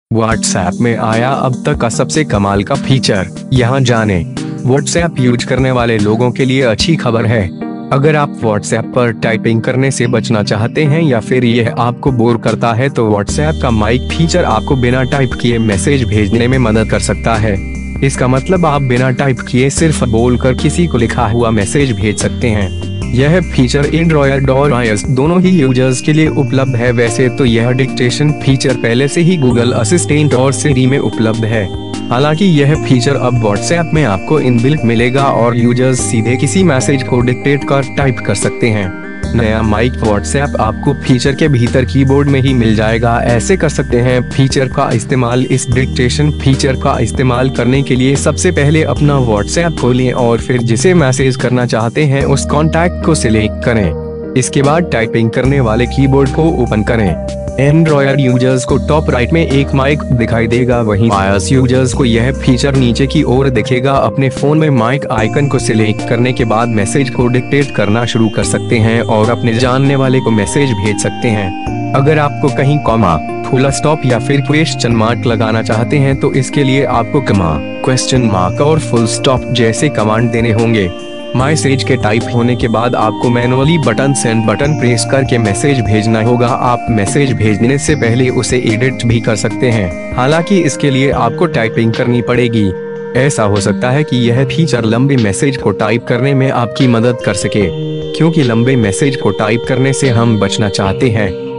WhatsApp में आया अब तक का सबसे कमाल का फीचर, यहाँ जाने। व्हाट्सएप यूज करने वाले लोगों के लिए अच्छी खबर है। अगर आप व्हाट्सएप पर टाइपिंग करने से बचना चाहते हैं या फिर यह आपको बोर करता है तो व्हाट्सएप का माइक फीचर आपको बिना टाइप किए मैसेज भेजने में मदद कर सकता है। इसका मतलब आप बिना टाइप किए सिर्फ बोलकर किसी को लिखा हुआ मैसेज भेज सकते हैं। यह फीचर एंड्रॉयड और iOS दोनों ही यूजर्स के लिए उपलब्ध है। वैसे तो यह डिक्टेशन फीचर पहले से ही गूगल असिस्टेंट और सिरी में उपलब्ध है। हालांकि यह फीचर अब व्हाट्सएप में आपको इनबिल्ट मिलेगा और यूजर्स सीधे किसी मैसेज को डिक्टेट कर टाइप कर सकते हैं। नया माइक व्हाट्सएप आपको फीचर के भीतर कीबोर्ड में ही मिल जाएगा। ऐसे कर सकते हैं फीचर का इस्तेमाल। इस डिक्टेशन फीचर का इस्तेमाल करने के लिए सबसे पहले अपना व्हाट्सएप खोलें और फिर जिसे मैसेज करना चाहते हैं उस कॉन्टैक्ट को सिलेक्ट करें। इसके बाद टाइपिंग करने वाले कीबोर्ड को ओपन करें। एंड्रॉयड यूजर्स को टॉप राइट में एक माइक दिखाई देगा, वहीं iOS यूजर्स को यह फीचर नीचे की ओर दिखेगा। अपने फोन में माइक आइकन को सिलेक्ट करने के बाद मैसेज को डिक्टेट करना शुरू कर सकते हैं और अपने जानने वाले को मैसेज भेज सकते हैं। अगर आपको कहीं कॉमा, फुल स्टॉप या फिर क्वेश्चन मार्क लगाना चाहते हैं तो इसके लिए आपको कॉमा, क्वेश्चन मार्क और फुल स्टॉप जैसे कमांड देने होंगे। मैसेज के टाइप होने के बाद आपको manually button send button press करके मैसेज भेजना होगा। आप मैसेज भेजने से पहले उसे एडिट भी कर सकते हैं, हालांकि इसके लिए आपको टाइपिंग करनी पड़ेगी। ऐसा हो सकता है कि यह फीचर लंबे मैसेज को टाइप करने में आपकी मदद कर सके, क्योंकि लंबे मैसेज को टाइप करने से हम बचना चाहते हैं।